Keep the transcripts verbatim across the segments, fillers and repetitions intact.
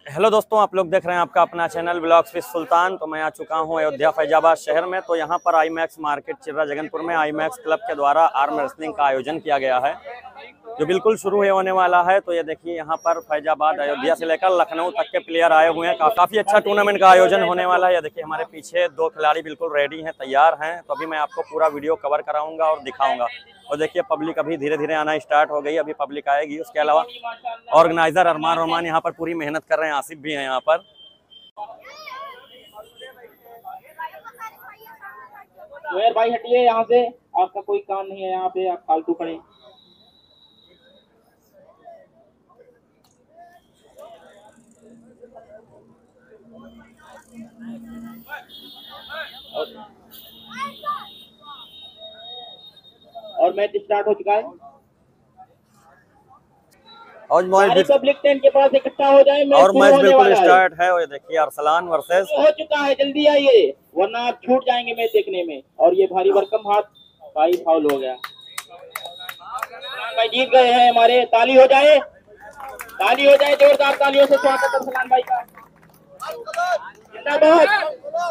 Hello दोस्तों, आप लोग देख रहे हैं आपका अपना चैनल ब्लॉग्स विद सुल्तान। तो मैं आ चुका हूं अयोध्या फैजाबाद शहर में। तो यहां पर I max market Chirra Jaganpur में आई मैक्स क्लब के द्वारा आर्म रेसलिंग का आयोजन किया गया है, जो बिल्कुल शुरू होने वाला है। तो ये देखिए, यहां पर फैजाबाद अयोध्या से लेकर लखनऊ तक के प्लेयर आए हुए हैं। काफ़ी अच्छा टूर्नामेंट का आयोजन होने वाला है। ये देखिए, हमारे पीछे दो खिलाड़ी बिल्कुल रेडी हैं, तैयार हैं। तो अभी मैं आपको पूरा वीडियो कवर कराऊंगा और दिखाऊंगा। और देखिए, पब्लिक अभी धीरे धीरे आना स्टार्ट हो गई, अभी पब्लिक आएगी। उसके अलावा ऑर्गेनाइजर अरमान रहमान यहाँ पर पूरी मेहनत कर रहे हैं, आसिफ भी हैं यहाँ पर। जोहर भाई हटिए यहाँ से, आपका कोई काम नहीं है यहाँ पे, आप फालतू खड़े। और मैच स्टार्ट हो चुका है। और मैच पब्लिक टेंट के पास इकट्ठा हो जाए, और मैच बिल्कुल स्टार्ट है। और ये देखिए, अरसलान वर्सेस हो चुका है, जल्दी आइए वरना आप छूट जाएंगे मैच देखने में। और ये भारी भरकम हाथ भाई फाउल हो गया। भाई जीत गए हैं हमारे, ताली हो जाए, ताली हो जाए, जोरदार तालियों से स्वागत अरसलान भाई का। जिंदाबाद।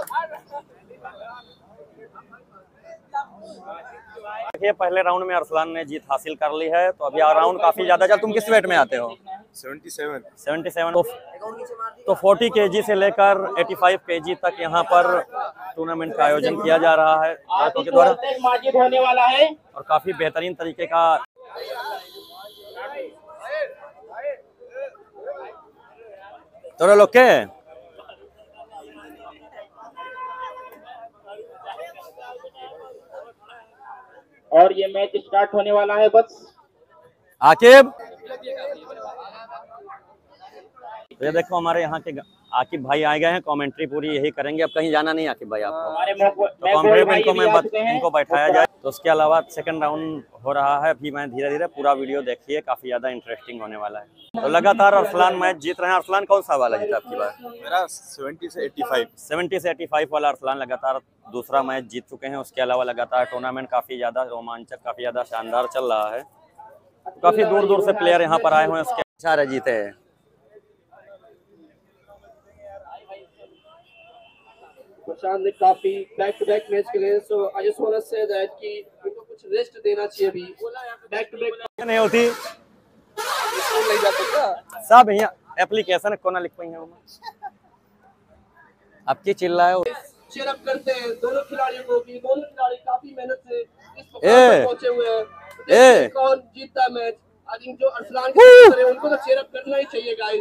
देखिए, पहले राउंड में अरसलान ने जीत हासिल कर ली है। तो अभी राउंड काफी ज्यादा चल। तुम किस वेट में आते हो? सतहत्तर सतहत्तर। तो, तो चालीस केजी से लेकर पचासी केजी तक यहाँ पर टूर्नामेंट का आयोजन किया जा रहा है के द्वारा, माजिद होने वाला है। और काफी बेहतरीन तरीके का तो लोग के और ये मैच स्टार्ट होने वाला है। बस आकिब, तो ये देखो, हमारे यहाँ के आकिब भाई आ गए हैं। कमेंट्री पूरी यही करेंगे, अब कहीं जाना नहीं आकिब भाई आपको। तो कमेंट्री इनको मैं इनको बैठाया जाए। तो उसके अलावा सेकंड राउंड हो रहा है। अभी मैं धीरे धीरे पूरा वीडियो देखिए, काफी ज्यादा इंटरेस्टिंग होने वाला है। तो लगातार अरसलान मैच जीत रहे हैं। अरसलान कौन सा वाला जीता आपकी बार? मेरा सत्तर से पचासी सत्तर से पचासी वाला अरसलान लगातार दूसरा मैच जीत चुके हैं। उसके अलावा लगातार टूर्नामेंट काफी ज्यादा रोमांचक, काफी ज्यादा शानदार चल रहा है। काफी दूर दूर से प्लेयर यहाँ पर आए हुए हैं। उसके अच्छा जीते हैं। प्रशांत ने काफी बैक टू बैक मैच खेले, so I just want to say that कि उनको कुछ रेस्ट देना चाहिए। अभी बैक टू बैक नहीं होती नहीं जाता क्या सब यहाँ एप्लीकेशन कोना लिख पाई हैं आपकी चिल्लाए चीयर अप करते हैं दोनों खिलाड़ियों को भी। दोनों खिलाड़ी काफी मेहनत से इस मुकाम तक पहुंचे हुए हैं। ए कौन जीतता है मैच? आई थिंक जो अरसलान के साथ हैं उनको तो चीयर अप करना ही चाहिए गाइस।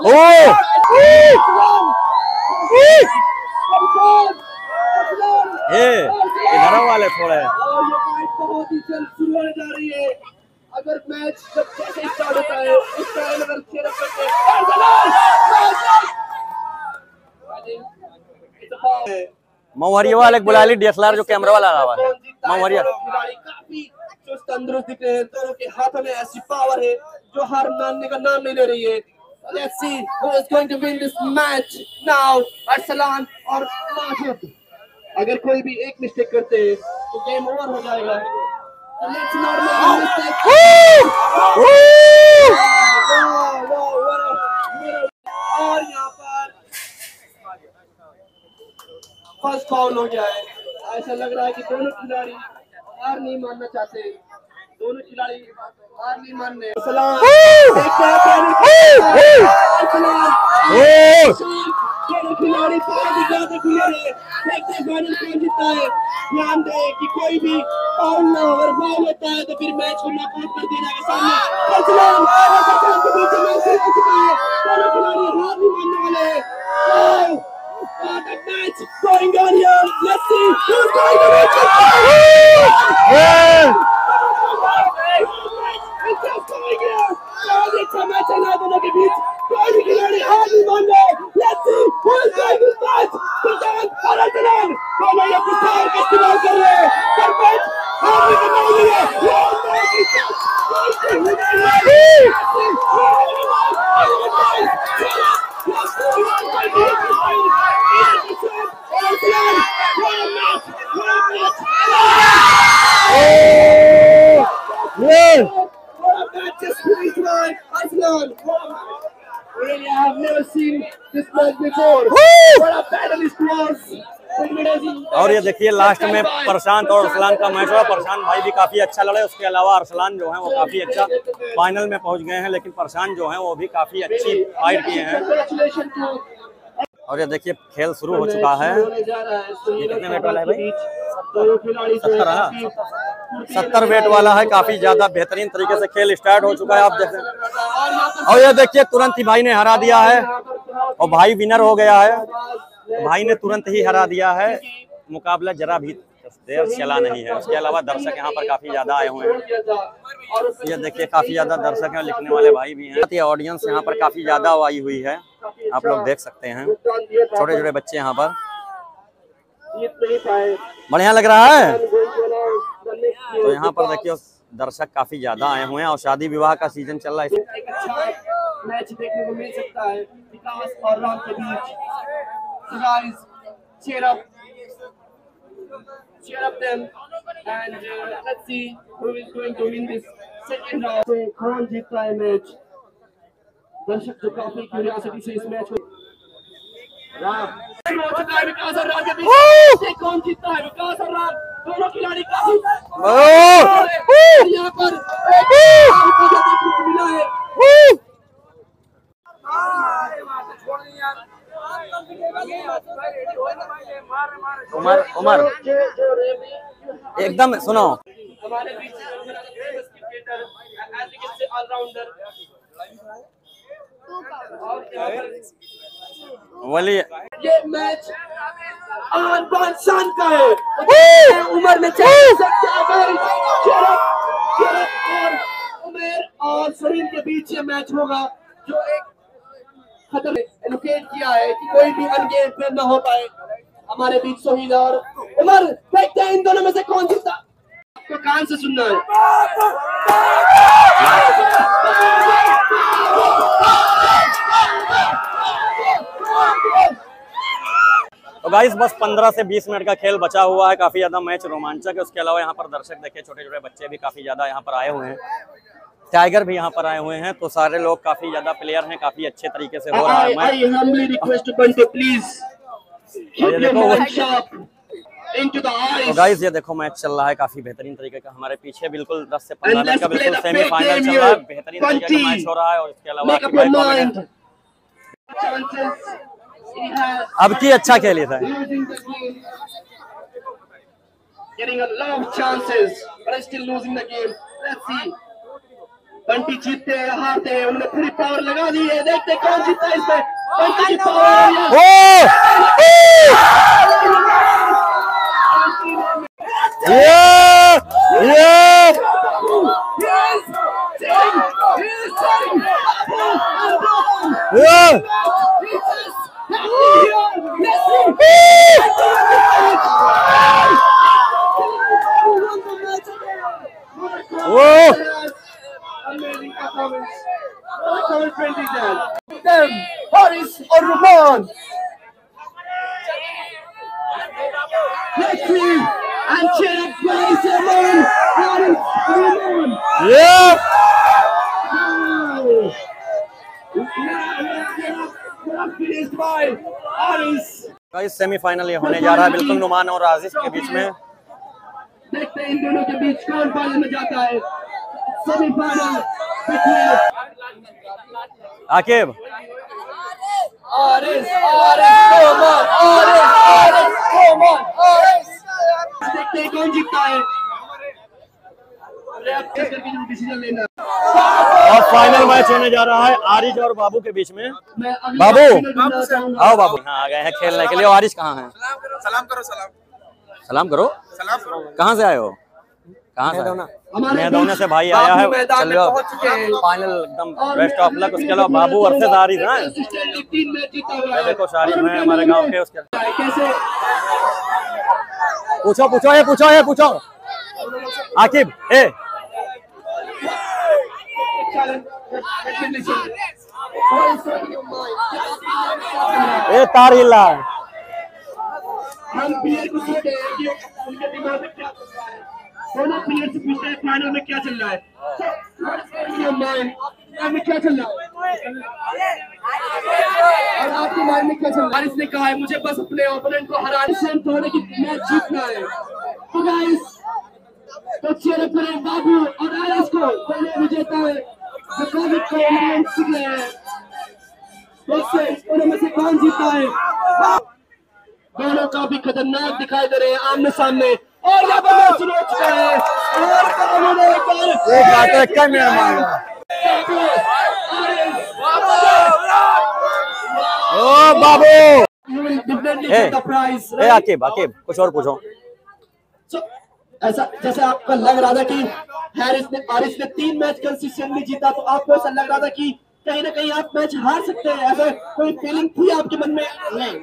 ये इधर वाले थोड़े बहुत ही जल्द शुरू होने जा रही है। अगर मैच जब जैसे स्टार्ट होता है उस टाइम अगर चीयर अप करते हैं। मवरिया वाले बुला ली, डीएसएलआर जो कैमरा वाला लगा हुआ है। मवरिया खिलाड़ी काफी चुस्त तंदुरुस्त दिख रहे हैं। दोनों के हाथों में ऐसी पावर है जो हार मानने का नाम नहीं ले रही है। Let's see who is going to win this match now. Arsalan और माजिद। अगर कोई भी एक मिस्टेक करते हैं तो गेम ओवर हो जाएगा। So let's not make a mistake. और यहाँ पर फर्स्ट फाउल हो गया है। ऐसा लग रहा है कि दोनों खिलाड़ी हार नहीं मानना चाहते। दोनों खिलाड़ी हार नहीं मान रहे। अरसलान दोनों खिलाड़ी बहुत ही ज्यादा खुले हैं। देखते हैं फाइनल कौन जीतता है। ध्यान दें कि कोई भी फाउल ना हो, अगर फाउल होता है तो फिर मैच को नॉकआउट कर दिया जाएगा। सामने अरसलान अरसलान के बीच मैच शुरू हो चुका है। दोनों खिलाड़ी हार नहीं मानने वाले हैं। What a match going on here. Let's see who's going to win this match. It's just going here. बहुत अच्छा मैच चल रहा है दोनों के बीच। कोई भी खिलाड़ी हार नहीं मान रहे। Let's see who is going to match. प्रशांत और अरसलान दोनों ये पिस्टल का इस्तेमाल कर रहे हैं। पर मैच हारने का नहीं है। Really, I have never seen seen this match before. What a battle is close. और ये देखिए लास्ट में प्रशांत और अरसलान का मैच हुआ। प्रशांत भाई भी काफी अच्छा लड़े, उसके अलावा अरसलान जो है वो काफी अच्छा फाइनल में पहुंच गए हैं, लेकिन प्रशांत जो है वो भी काफी अच्छी फाइट किए हैं। और ये देखिए खेल शुरू हो चुका है। ये कितने वेट वाला है भाई? सत्तर है, सत्तर वेट वाला है। काफी ज्यादा बेहतरीन तरीके से खेल स्टार्ट हो चुका है, आप देख रहे हैं। और ये देखिए तुरंत ही भाई ने हरा दिया है और भाई विनर हो गया है। भाई ने तुरंत ही हरा दिया है। मुकाबला जरा भी देर चला नहीं है। उसके अलावा दर्शक यहाँ पर काफी ज्यादा आए हुए हैं। ये देखिए काफी ज्यादा दर्शक हैं, लिखने वाले भाई भी हैं। ये ऑडियंस यहाँ पर काफी ज्यादा आई हुई है, आप लोग देख सकते हैं। छोटे छोटे बच्चे यहाँ पर, बढ़िया लग रहा है। तो यहाँ पर देखिए दर्शक काफी ज्यादा आए हुए हैं और शादी विवाह का सीजन चल रहा है। एक अच्छा मैच देखने को मिल सकता है विकास और राम के बीच। So guys, cheer up, cheer up them, and uh, let's see who is going to win this second round. So कौन जीतता है मैच? दर्शक जो काफी क्यूरियोसिटी से इस मैच को राम हो चुका है विकास और राम के बीच। ये कौन जीतता है? विकास और राम दोनों खिलाड़ी काफी यहाँ पर एक मिला है। उमर उमर एकदम सुनो। हमारे बीच क्रिकेटर ऑलराउंडर वली ये मैच आन बान शान का है। उमर में चल सकते हैं और उमर और सरीन के बीच ये मैच होगा, जो एक खतरे एलोकेट किया है कि कोई भी अनगेम पे न हो पाए। हमारे बीच सोहिल और उमर देखते हैं इन दोनों में से कौन जीता। आपको कान से सुनना है। तो गाइस बस पंद्रह से बीस मिनट का खेल बचा हुआ है। काफी ज्यादा मैच रोमांचक है। उसके अलावा यहाँ पर दर्शक देखिए, छोटे छोटे बच्चे भी काफी ज्यादा यहाँ पर आए हुए हैं। टाइगर भी यहाँ पर आए हुए हैं। तो सारे लोग काफी ज्यादा प्लेयर हैं, काफी अच्छे तरीके से हो रहा है match. I humbly request Bante, please keep your mind sharp into the eyes. तो गाइस ये देखो मैच चल रहा है काफी बेहतरीन तरीके का। हमारे पीछे बिल्कुल दस से पंद्रह मिनट का बिल्कुल सेमीफाइनल चल रहा है। बेहतरीन तरीके का मैच हो रहा है। और इसके अलावा Make up your mind. Chances he has अब की अच्छा खेली था। losing the game, getting a lot of chances, but still losing the game. Let's see. Bunty जीतते हैं हारते हैं, उन्होंने पूरी पावर लगा दी है। देखते कौन जीतता है इसमें। बंटी की power amazing performance. What twenty then? Them, Haris or Ruman. Let's see and cheer up guys, Ruman. Haris, Ruman. Yeah. Finished by Haris. Guys semifinal ये होने जा रहा है बिल्कुल नुमान और आजिज के बीच में। देखते हैं इन दोनों के बीच कौन फाइनल में जाता है। सेमीफाइनल आकिब आरिस आरिस रोमान आरिस आरिस रोमान आरिस। देखते हैं कौन जीतता है। डिसीजन लेना। और फाइनल मैच होने जा रहा है आरिज और बाबू के बीच में। बाबू आओ बाबू। हाँ आ गए हैं खेलने के लिए। आरिज कहाँ है? सलाम करो सलाम सलाम करो। सलाम करो। कहाँ से आए हो? कहाँ से? मैदौना से भाई आया है। चलो फाइनल एकदम बेस्ट ऑफ लक। उसके अलावा बाबू वर्सेस आरिज हैं। देखो शारिफ हैं हमारे गांव के। उसके पूछो पूछो है पूछो है पूछो आकिब ए ए तार हिला। हम प्लेयर को पूछते हैं कि उनके दिमाग में क्या चल रहा है। दोनों प्लेयर से पूछते हैं फाइनल में क्या चल रहा है। माइंड में क्या चल रहा है। और आपके माइंड में क्या चल रहा है? हारिस ने कहा है मुझे बस अपने ओपोनेंट को हराने से थोड़े की मैच जीतना है। तो गाइस, तो चेयर पर बाबू और हारिस को पहले विजेता है जो कोविड को इवेंट सीख रहे हैं। देखते हैं उनमें से कौन जीता है। दोनों काफी खतरनाक दिखाई दे रहे हैं आमने सामने, और यहाँ पर मैच शुरू हो चुका है और बाबू ने एक बार ओ बाबू You will definitely get the prize, A right? Aqib Aqib कुछ और पूछो। So, ऐसा जैसे आपका लग रहा था कि हैरिस ने हारिस ने तीन मैच कंसिस्टेंटली जीता, तो आपको ऐसा लग रहा था कि कहीं ना कहीं आप मैच हार सकते हैं, ऐसा कोई फीलिंग थी आपके मन में? नहीं।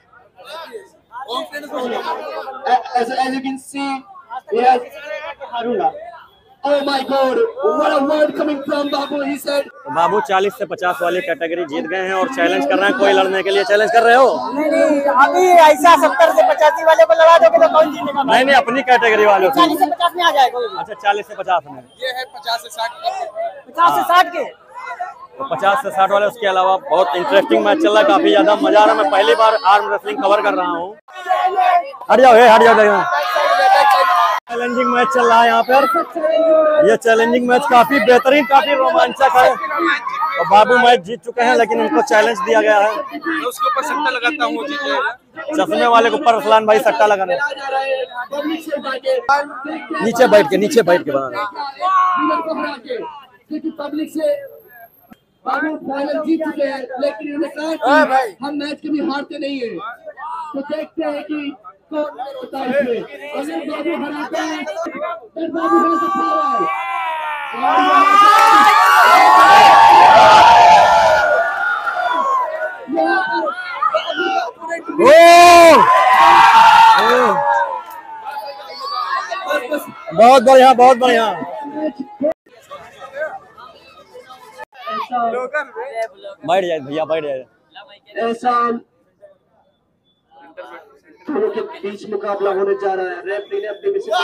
As as you can see, yes, हारूंगा। Oh my God! What a word coming from Babu. He said. तो बाबू चालीस से पचास वाली कैटेगरी जीत गए हैं और चैलेंज कर रहे हैं। कोई लड़ने के लिए चैलेंज कर रहे हो? नहीं नहीं, अभी ऐसा सत्तर से पचासी वाले को लड़ा दोगे तो कौन जीतेगा? नहीं नहीं, अपनी कैटेगरी वालों से। चालीस से पचास में आ जाएगा। अच्छा, चालीस से पचास में। ये है पचास से साठ पचास से साठ के। तो पचास से साठ वाले। उसके अलावा बहुत इंटरेस्टिंग मैच चल रहा है, काफी ज्यादा मजा आ रहा है। मैं पहली बार आर्म रेसलिंग कवर कर रहा हूँ। हट जाओ, हे हट जाओ। चैलेंजिंग मैच चल रहा है यहाँ पर। ये चैलेंजिंग मैच काफी बेहतरीन, काफी रोमांचक है। और बाबू मैच जीत चुके हैं, लेकिन इनको चैलेंज दिया गया है। मैं उसके ऊपर सट्टा लगाता हूँ, जीत जाएगा। चश्मे वाले के ऊपर रसलान भाई सट्टा लगाने। नीचे बैठ के नीचे बैठ के बनाना। क्योंकि पब्लिक से बाबू फाइनल जीत चुके हैं, लेकिन उन्होंने कहा कि हम मैच कभी हारते नहीं है। तो देखते हैं कि कौन होता है इसमें। अगर बाबू हराता है तो बाबू हरा सकता है। बहुत बढ़िया, बहुत बढ़िया। बैठ जाए भैया, बैठ जाए। ऐसा दोनों के बीच मुकाबला होने जा रहा है। रेफरी ने अपनी मिशन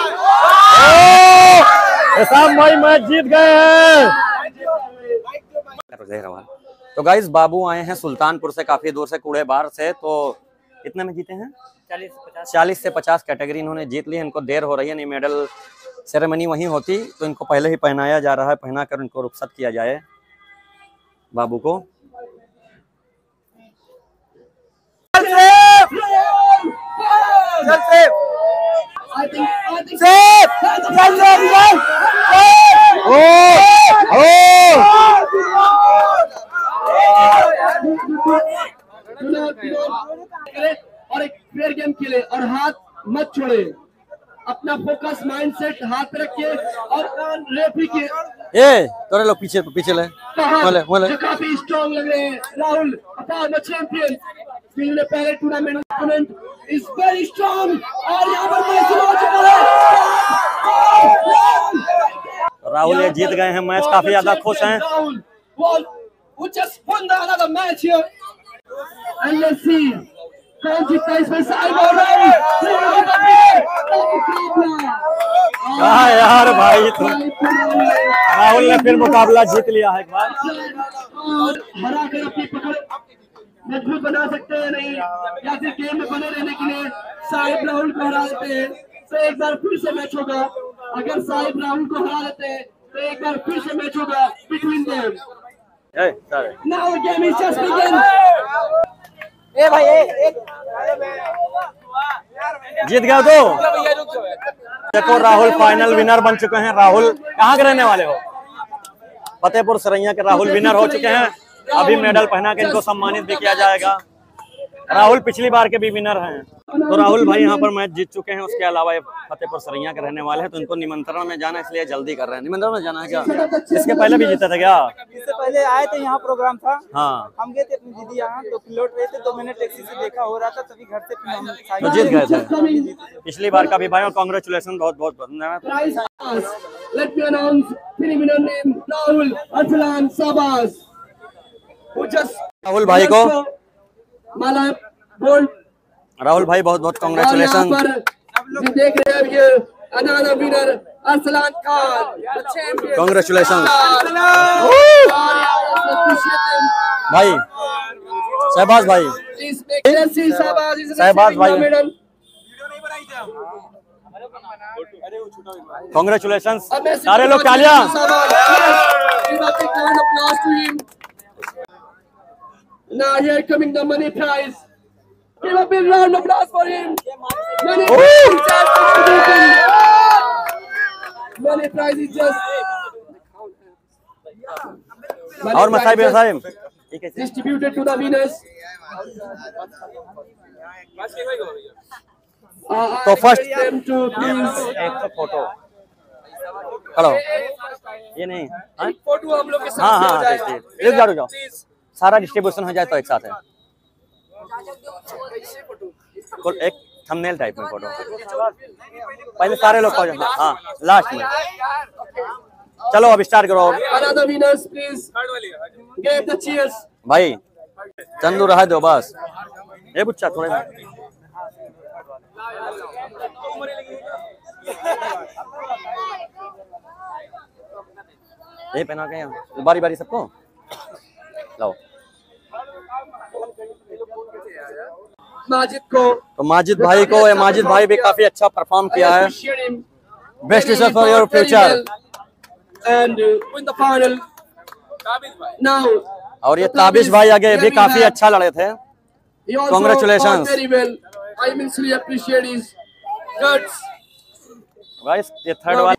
ऐसा भाई मैच जीत गए हैं। तो गाइस, बाबू आए हैं सुल्तानपुर से, काफी दूर से, कूड़े बार से। तो कितने में जीते हैं? चालीस से पचास कैटेगरी इन्होंने जीत ली है। इनको देर हो रही है, नहीं मेडल सेरेमनी वहीं होती तो इनको पहले ही पहनाया जा रहा है। पहना कर इनको रुखसत किया जाए बाबू को। I think, I think और एक फेयर गेम खेले और हाथ मत छोड़े। अपना फोकस माइंडसेट हाथ पे रखिए और रेफरी के ए तोरे लोग पीछे पीछे ले बोले बोले जो काफी स्ट्रॉन्ग लग रहे हैं। राहुल अपना चैंपियन, जिन्होंने पहले tournament opponent is very strong और यहाँ पर मैच शुरू हो चुका है। राहुल ये जीत गए हैं मैच, काफी ज्यादा खुश हैं। Rahul won, who just won the another match here. And let's see कौन जीतता है इसमें। साइड और कहा यार भाई, तो राहुल ने फिर मुकाबला जीत लिया है एक बार। हरा कर अपनी पकड़ मजबूत बना सकते हैं नहीं, या फिर गेम में बने रहने के लिए साहिब राहुल को हरा देते हैं तो एक बार फिर से मैच होगा। अगर साहिब राहुल को हरा देते हैं तो एक बार फिर से मैच होगा between them. Now the game is just begin. ए भाई ए, एक जीत गया तो देखो, राहुल फाइनल विनर बन चुके हैं। राहुल कहाँ के रहने वाले हो? फतेहपुर सरैया के राहुल विनर हो चुके हैं। अभी मेडल पहना के इनको सम्मानित भी किया जाएगा। राहुल पिछली बार के भी विनर हैं। तो राहुल भाई यहाँ पर मैच जीत चुके हैं। उसके अलावा ये फतेहपुर सरैया के रहने वाले हैं, तो इनको निमंत्रण में जाना, इसलिए जल्दी कर रहे हैं। निमंत्रण में जाना है क्या? इसके पहले भी जीते थे क्या? इससे पहले आए थे, यहाँ प्रोग्राम था। हाँ, हम गए थे अपनी दीदी यहाँ, तो लौट रहे थे तो मैंने टैक्सी से देखा हो रहा था, तभी घर से फिर हम तो जीत गए थे पिछली बार का भी भाई। और कांग्रेचुलेसन, बहुत बहुत धन्यवाद। Let me announce preliminary name Rahul Arsalan Sabas, who just Rahul भाई को, माला गोल्ड। राहुल भाई बहुत बहुत और यहाँ कांग्रेचुलेसन। पर जो देख रहे हैं ये अनाना winner Arsalan Khan, the champion. Congratulations. Woo! भाई शहबाज भाई, Please make Chelsea Shahbaz is Shahbaz receiving the bhai. medal. Congratulations A massive सारे लोग congratulations तालियां। to Shahbaz. Give a big round of applause to him. Now here coming the money prize. Give a big round of applause for him. Money prize is just distributing. Money prize is just. Money और prize Masai just Sahib ठीक है। distributed to the winners. Uh, तो I first- request them to please. एक तो photo hello ये नहीं हाँ photo हम लोग के हाँ साथ में हो हाँ जाएगा। ठीक ठीक। रुक जाओ रुक जाओ, सारा डिस्ट्रीब्यूशन हो जाए तो एक साथ है। कोई एक थंबनेल टाइप में फोटो, पहले सारे लोग हो जाए। हाँ लास्ट में चलो अब स्टार्ट करो। Another winners, please give the cheers. भाई चंदू रहा दो बस, ये बुच्चा थोड़े ये पहना के यहाँ बारी बारी सबको लाओ। माजिद को तो माजिद भाई को, ये माजिद भाई भी काफी अच्छा परफॉर्म किया है। appreciate him. Best He wishes for your fought very future. well and uh, win the final. Now और ये ताबिश भाई आगे भी काफी अच्छा लड़े थे। he also Congratulations. fought very well. I immensely appreciate his guts. Guys ये थर्ड वाला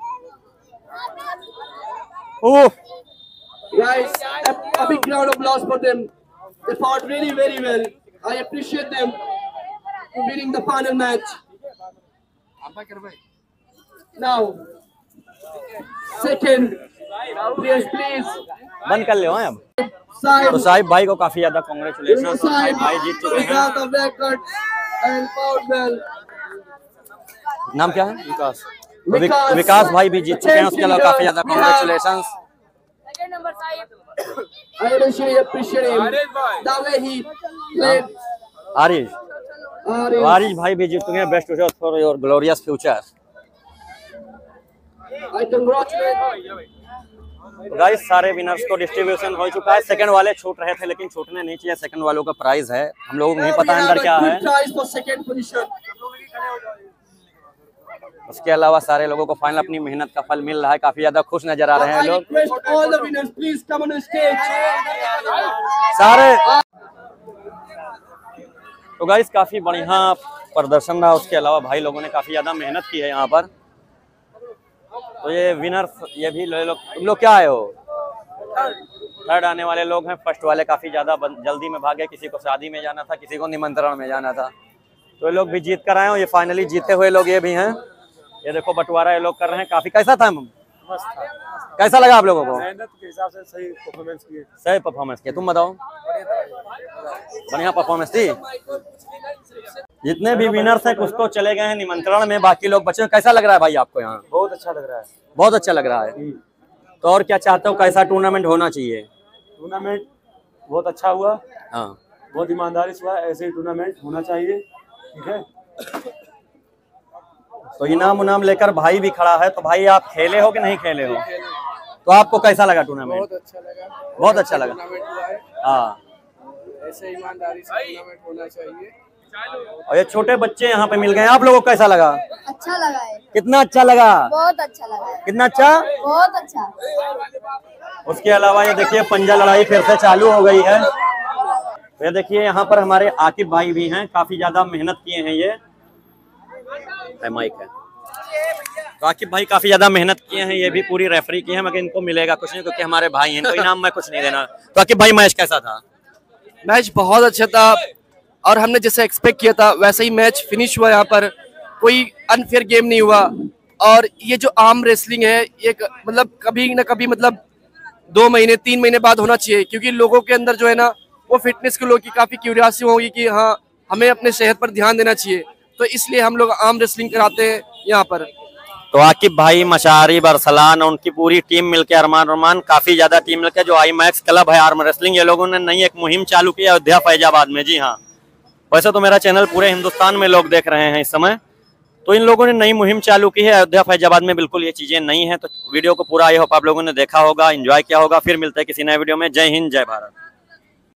oh Guys, a, a big round of applause for them. They fought really, very well. I appreciate them for winning the final match. Now, second, please, please, बंद कर ले अब। Saib, तो साहिब भाई को काफी ज्यादा कॉन्ग्रेचुलेशन, Saib, भाई जीत चुके we हैं। got the records and fought well. नाम क्या है? विकास। तो विक, विकास। विकास भाई भी जीत चुके हैं, उसके अलावा काफी ज्यादा congratulation. I really appreciate him. The way he played. Ariz Arif. Ariz भाई भी जीत चुके हैं। Best wishes for your glorious future. I congratulate. Guys सारे विनर्स को डिस्ट्रीब्यूशन हो चुका है। सेकंड वाले छूट रहे थे लेकिन छूटने नहीं चाहिए, सेकंड वालों का प्राइस है, हम लोगों को नहीं पता अंदर क्या है। Prize for second position. उसके अलावा सारे लोगों को फाइनल अपनी मेहनत का फल मिल रहा है। काफी ज्यादा खुश नजर आ रहे हैं I लोग request all the winners, please come on the stage. सारे। तो गाइस काफी बढ़िया प्रदर्शन रहा। उसके अलावा भाई लोगों ने काफी ज्यादा मेहनत की है यहाँ पर। तो ये विनर्स ये भी लोग, तुम लोग क्या आए हो? थर्ड आने वाले लोग हैं। फर्स्ट वाले काफी ज्यादा जल्दी में भागे, किसी को शादी में जाना था, किसी को निमंत्रण में जाना था, तो ये लोग भी जीत कर आए हो। ये फाइनली जीते हुए लोग ये भी हैं। ये देखो बंटवारा ये लोग कर रहे हैं। काफी कैसा था? कैसा लगा आप लोगों को? मेहनत के हिसाब से सही परफॉर्मेंस किए। सही परफॉर्मेंस किया। तुम बताओ? बढ़िया परफॉर्मेंस थी। जितने भी विनर्स हैं कुछ तो चले गए हैं निमंत्रण में, बाकी लोग बचे हैं। कैसा लग रहा है भाई आपको यहाँ? बहुत अच्छा लग रहा है। बहुत अच्छा लग रहा है। तो और क्या चाहते हो, कैसा टूर्नामेंट होना चाहिए? टूर्नामेंट बहुत अच्छा हुआ, हाँ बहुत ईमानदारी से हुआ। ऐसे ही टूर्नामेंट होना चाहिए, ठीक है। तो इनाम उनाम लेकर भाई भी खड़ा है। तो भाई आप खेले हो कि नहीं खेले हो? तो आपको कैसा लगा टूर्नामेंट? बहुत अच्छा लगा। बहुत अच्छा लगा। टूर्नामेंट हुआ है, हाँ ऐसे ईमानदारी से टूर्नामेंट होना चाहिए। और ये छोटे बच्चे यहाँ पे मिल गए। आप लोगों को कैसा लगा? अच्छा लगा है, कितना अच्छा लगा? बहुत अच्छा लगा है, कितना अच्छा? बहुत अच्छा। उसके अलावा ये देखिए पंजा लड़ाई फिर से चालू हो गई है। तो ये देखिए यहाँ पर हमारे आकिब भाई भी हैं, काफी ज्यादा मेहनत किए हैं। ये माइक है। तो आकिब भाई काफी ज्यादा मेहनत किए हैं, ये भी पूरी रेफरी की है, मगर इनको मिलेगा कुछ नहीं क्योंकि हमारे भाई हैं, इनको इनाम में कुछ नहीं देना। तो आकिब भाई मैच कैसा था? मैच बहुत अच्छा था और हमने जैसे एक्सपेक्ट किया था वैसे ही मैच फिनिश हुआ। यहाँ पर कोई अनफेयर गेम नहीं हुआ। और ये जो आर्म रेसलिंग है ये क- मतलब कभी ना कभी मतलब दो महीने तीन महीने बाद होना चाहिए, क्योंकि लोगों के अंदर जो है ना वो फिटनेस के लोगों की काफ़ी क्यूरियोसिटी होगी कि हाँ हमें अपने सेहत पर ध्यान देना चाहिए, तो इसलिए हम लोग आर्म रेसलिंग कराते हैं यहाँ पर। तो आकिब भाई, मशारी, बरसलान और उनकी पूरी टीम मिलकर, अरमान रमान काफी ज्यादा टीम मिलकर जो आई मैक्स क्लब है आर्म रेसलिंग, ये लोगों ने नई एक मुहिम चालू की अयोध्या फैजाबाद में। जी हाँ, वैसे तो मेरा चैनल पूरे हिंदुस्तान में लोग देख रहे हैं इस समय, तो इन लोगों ने नई मुहिम चालू की है अयोध्या फैजाबाद में, बिल्कुल ये चीज़ें नई हैं। तो वीडियो को पूरा आई होप आप लोगों ने देखा होगा, एंजॉय किया होगा। फिर मिलते हैं किसी नए वीडियो में। जय हिंद, जय भारत।